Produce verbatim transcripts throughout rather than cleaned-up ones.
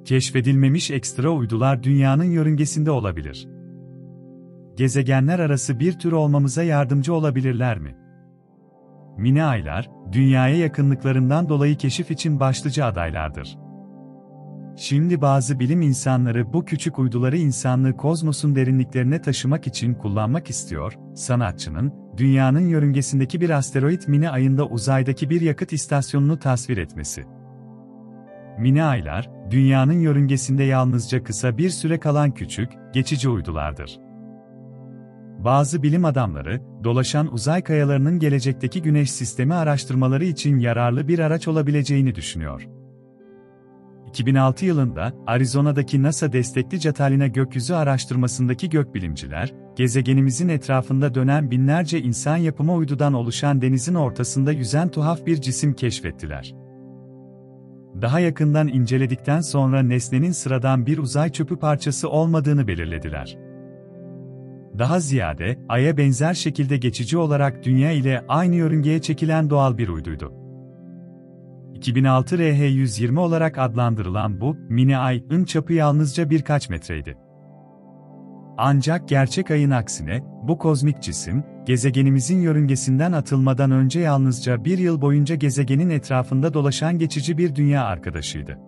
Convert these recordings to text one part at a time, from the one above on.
Keşfedilmemiş ekstra uydular dünyanın yörüngesinde olabilir. Gezegenler arası bir tür olmamıza yardımcı olabilirler mi? Mini aylar, dünyaya yakınlıklarından dolayı keşif için başlıca adaylardır. Şimdi bazı bilim insanları bu küçük uyduları insanlığı kozmosun derinliklerine taşımak için kullanmak istiyor. Sanatçının, dünyanın yörüngesindeki bir asteroid mini ayında uzaydaki bir yakıt istasyonunu tasvir etmesi. Mini aylar, dünyanın yörüngesinde yalnızca kısa bir süre kalan küçük, geçici uydulardır. Bazı bilim adamları, dolaşan uzay kayalarının gelecekteki güneş sistemi araştırmaları için yararlı bir araç olabileceğini düşünüyor. iki bin altı yılında, Arizona'daki NASA destekli Catalina gökyüzü araştırmasındaki gökbilimciler, gezegenimizin etrafında dönen binlerce insan yapımı uydudan oluşan denizin ortasında yüzen tuhaf bir cisim keşfettiler. Daha yakından inceledikten sonra nesnenin sıradan bir uzay çöpü parçası olmadığını belirlediler. Daha ziyade, Ay'a benzer şekilde geçici olarak Dünya ile aynı yörüngeye çekilen doğal bir uyduydu. iki bin altı R H yüz yirmi olarak adlandırılan bu, mini ayın çapı yalnızca birkaç metreydi. Ancak gerçek ayın aksine, bu kozmik cisim, gezegenimizin yörüngesinden atılmadan önce yalnızca bir yıl boyunca gezegenin etrafında dolaşan geçici bir dünya arkadaşıydı.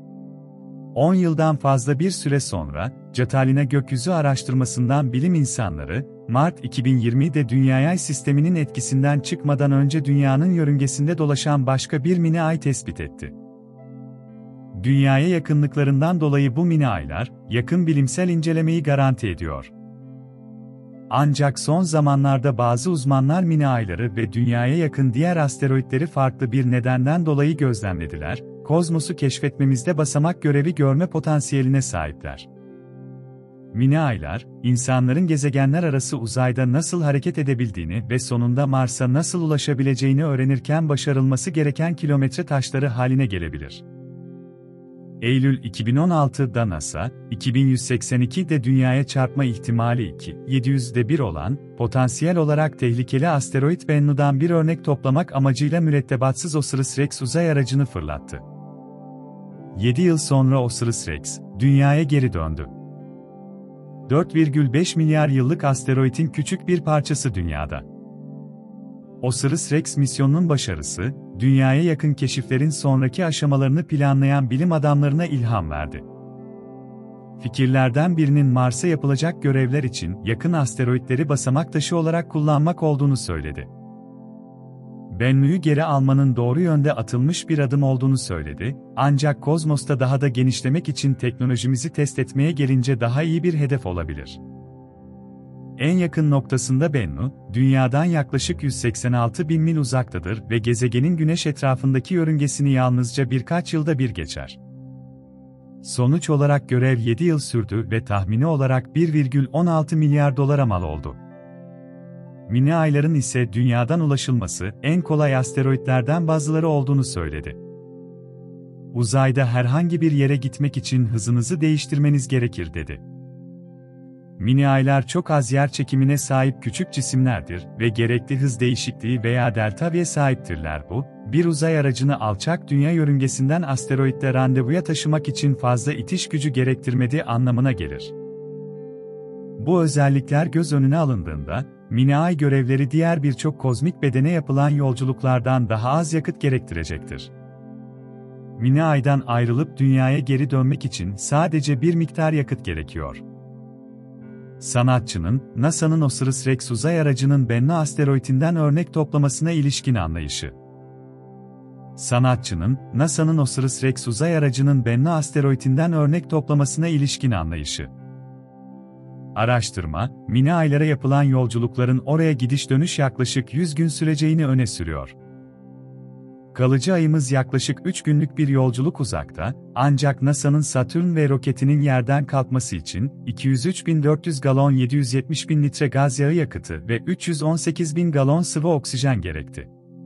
on yıldan fazla bir süre sonra, Catalina gökyüzü araştırmasından bilim insanları, Mart iki bin yirmide Dünya Ay sisteminin etkisinden çıkmadan önce Dünya'nın yörüngesinde dolaşan başka bir mini ay tespit etti. Dünyaya yakınlıklarından dolayı bu mini aylar, yakın bilimsel incelemeyi garanti ediyor. Ancak son zamanlarda bazı uzmanlar mini ayları ve Dünya'ya yakın diğer asteroidleri farklı bir nedenden dolayı gözlemlediler, kozmosu keşfetmemizde basamak görevi görme potansiyeline sahipler. Mini aylar, insanların gezegenler arası uzayda nasıl hareket edebildiğini ve sonunda Mars'a nasıl ulaşabileceğini öğrenirken başarılması gereken kilometre taşları haline gelebilir. Eylül iki bin on altıda NASA, iki bin yüz seksen ikide Dünya'ya çarpma ihtimali iki bin yedi yüzde bir olan, potansiyel olarak tehlikeli asteroid Bennu'dan bir örnek toplamak amacıyla mürettebatsız Osiris-Rex uzay aracını fırlattı. yedi yıl sonra Osiris-Rex, Dünya'ya geri döndü. dört virgül beş milyar yıllık asteroidin küçük bir parçası Dünya'da. Osiris-Rex misyonunun başarısı, Dünya'ya yakın keşiflerin sonraki aşamalarını planlayan bilim adamlarına ilham verdi. Fikirlerden birinin Mars'a yapılacak görevler için yakın asteroidleri basamak taşı olarak kullanmak olduğunu söyledi. Bennu'yu geri almanın doğru yönde atılmış bir adım olduğunu söyledi, ancak kozmosta daha da genişlemek için teknolojimizi test etmeye gelince daha iyi bir hedef olabilir. En yakın noktasında Bennu, Dünya'dan yaklaşık yüz seksen altı bin mil uzaktadır ve gezegenin Güneş etrafındaki yörüngesini yalnızca birkaç yılda bir geçer. Sonuç olarak görev yedi yıl sürdü ve tahmini olarak bir virgül on altı milyar dolara mal oldu. Mini ayların ise Dünya'dan ulaşılması en kolay asteroidlerden bazıları olduğunu söyledi. Uzayda herhangi bir yere gitmek için hızınızı değiştirmeniz gerekir dedi. Mini aylar çok az yer çekimine sahip küçük cisimlerdir ve gerekli hız değişikliği veya delta V'ye sahiptirler bu, bir uzay aracını alçak dünya yörüngesinden asteroidle randevuya taşımak için fazla itiş gücü gerektirmediği anlamına gelir. Bu özellikler göz önüne alındığında, mini ay görevleri diğer birçok kozmik bedene yapılan yolculuklardan daha az yakıt gerektirecektir. Mini aydan ayrılıp Dünya'ya geri dönmek için sadece bir miktar yakıt gerekiyor. Sanatçının, NASA'nın Osiris-Rex uzay aracının Bennu asteroidinden örnek toplamasına ilişkin anlayışı. Sanatçının, NASA'nın Osiris-Rex uzay aracının Bennu asteroidinden örnek toplamasına ilişkin anlayışı. Araştırma, mini aylara yapılan yolculukların oraya gidiş dönüş yaklaşık yüz gün süreceğini öne sürüyor. Kalıcı ayımız yaklaşık üç günlük bir yolculuk uzakta, ancak NASA'nın Satürn V roketinin yerden kalkması için iki yüz üç bin dört yüz galon yedi yüz yetmiş bin litre gaz yağı yakıtı ve üç yüz on sekiz bin galon sıvı oksijen gerekti.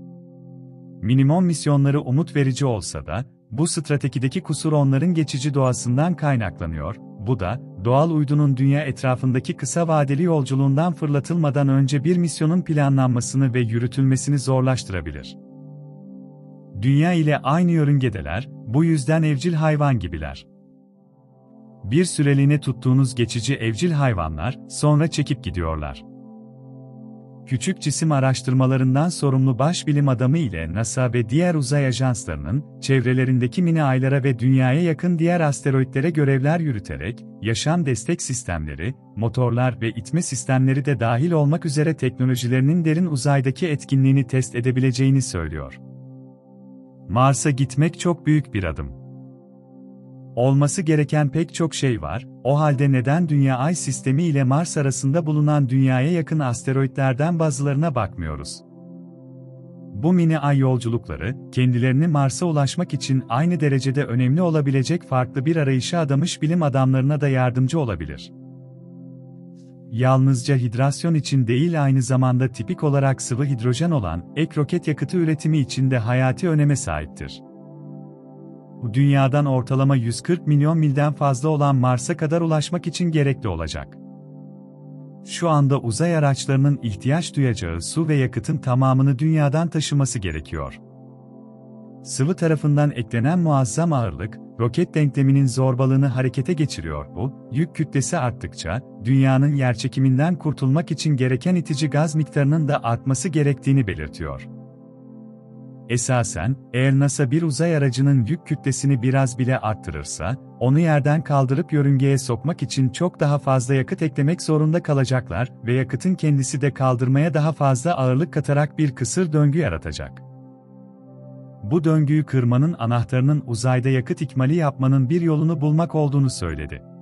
Minimum misyonları umut verici olsa da, bu stratejideki kusur onların geçici doğasından kaynaklanıyor, bu da, doğal uydunun dünya etrafındaki kısa vadeli yolculuğundan fırlatılmadan önce bir misyonun planlanmasını ve yürütülmesini zorlaştırabilir. Dünya ile aynı yörüngedeler, bu yüzden evcil hayvan gibiler. Bir süreliğine tuttuğunuz geçici evcil hayvanlar, sonra çekip gidiyorlar. Küçük cisim araştırmalarından sorumlu baş bilim adamı ile NASA ve diğer uzay ajanslarının, çevrelerindeki mini aylara ve Dünya'ya yakın diğer asteroitlere görevler yürüterek, yaşam destek sistemleri, motorlar ve itme sistemleri de dahil olmak üzere teknolojilerinin derin uzaydaki etkinliğini test edebileceğini söylüyor. Mars'a gitmek çok büyük bir adım. Olması gereken pek çok şey var, o halde neden Dünya-Ay sistemi ile Mars arasında bulunan Dünya'ya yakın asteroitlerden bazılarına bakmıyoruz? Bu mini ay yolculukları, kendilerini Mars'a ulaşmak için aynı derecede önemli olabilecek farklı bir arayışa adamış bilim adamlarına da yardımcı olabilir. Yalnızca hidrasyon için değil, aynı zamanda tipik olarak sıvı hidrojen olan ek roket yakıtı üretimi için de hayati öneme sahiptir. Dünya'dan ortalama yüz kırk milyon milden fazla olan Mars'a kadar ulaşmak için gerekli olacak. Şu anda uzay araçlarının ihtiyaç duyacağı su ve yakıtın tamamını Dünya'dan taşıması gerekiyor. Sıvı tarafından eklenen muazzam ağırlık, roket denkleminin zorbalığını harekete geçiriyor. Bu, yük kütlesi arttıkça, Dünya'nın yerçekiminden kurtulmak için gereken itici gaz miktarının da artması gerektiğini belirtiyor. Esasen, eğer NASA bir uzay aracının yük kütlesini biraz bile arttırırsa, onu yerden kaldırıp yörüngeye sokmak için çok daha fazla yakıt eklemek zorunda kalacaklar ve yakıtın kendisi de kaldırmaya daha fazla ağırlık katarak bir kısır döngü yaratacak. Bu döngüyü kırmanın anahtarının uzayda yakıt ikmali yapmanın bir yolunu bulmak olduğunu söyledi.